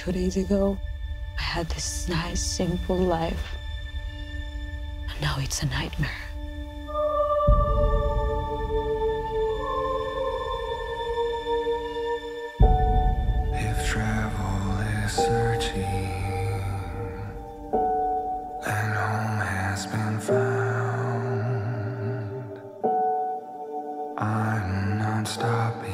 days ago, I had this nice, simple life. And now it's a nightmare. If travel is searching and home has been found, I'm not stopping.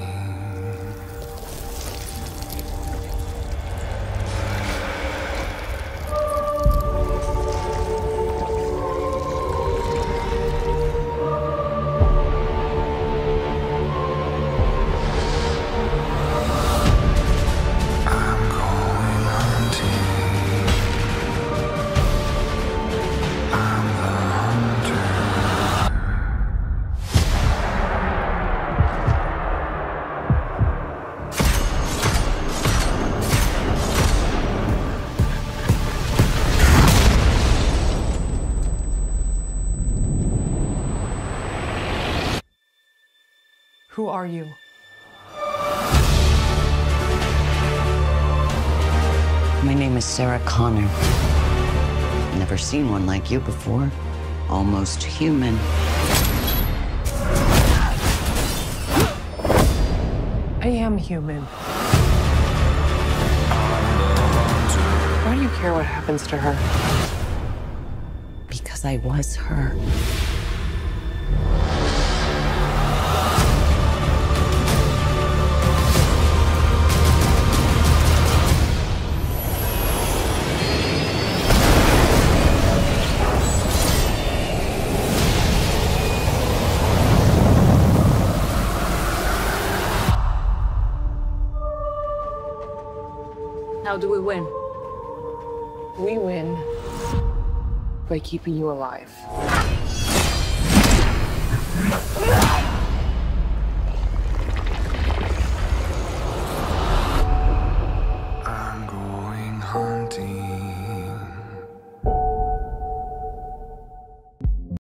Who are you? My name is Sarah Connor. Never seen one like you before. Almost human. I am human. Why do you care what happens to her? Because I was her. How do we win? We win by keeping you alive.